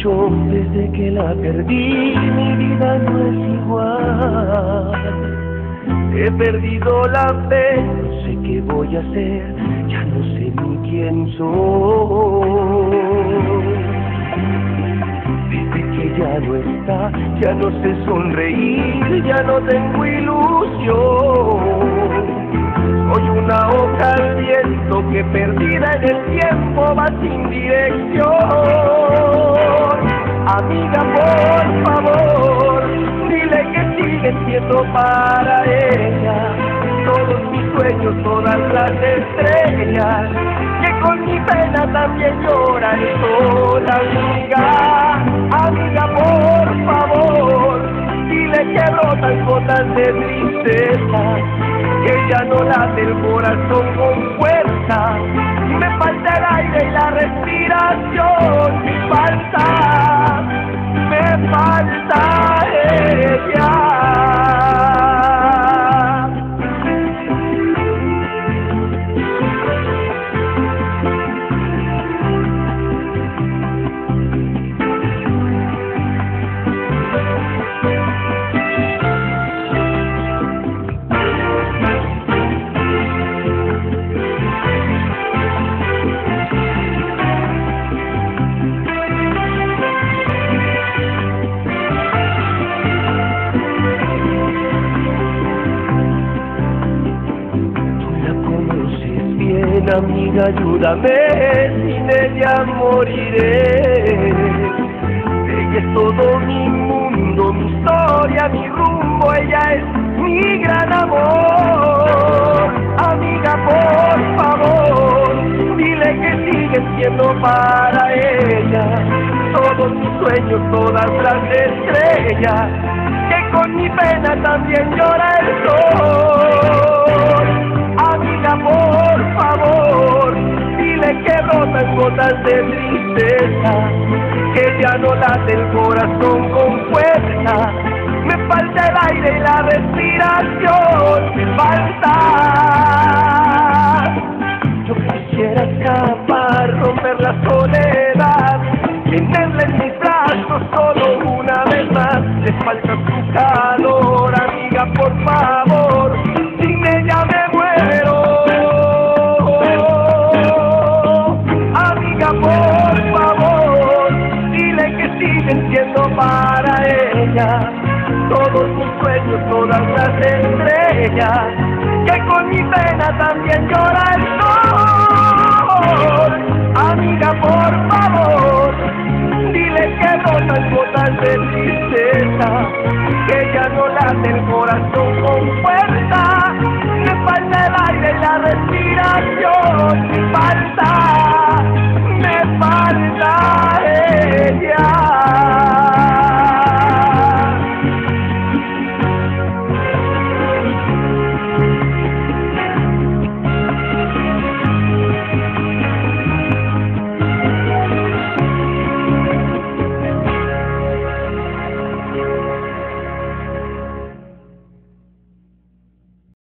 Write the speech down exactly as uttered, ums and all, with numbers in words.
mucho desde que la perdí, mi vida no es igual. He perdido la fe, no sé qué voy a hacer, ya no sé ni quién soy. Desde que ya no está, ya no sé sonreír, ya no tengo ilusión. Soy una hoja al viento que perdida en el tiempo va sin dirección. Amiga, por favor, dile que sigue siendo para ella todos mis sueños, todas las estrellas, que con mi pena también llora el sol. Amiga, amiga, por favor, dile que brotan gotas de tristeza, que ya no late el corazón con fuerza, me falta el aire y la respiración, me falta, me falta ella. Amiga, ayúdame, sin ella moriré. Ella es todo mi mundo, mi historia, mi rumbo, ella es mi gran amor. Amiga, por favor, dile que sigue siendo para ella todos mis sueños, todas las estrellas, que con mi pena también llora el sol. Amiga, por favor, dile que brotan gotas de tristeza, que ya no late el corazón con fuerza, me falta el aire y la respiración, me falta. Yo quisiera escapar, romper la soledad,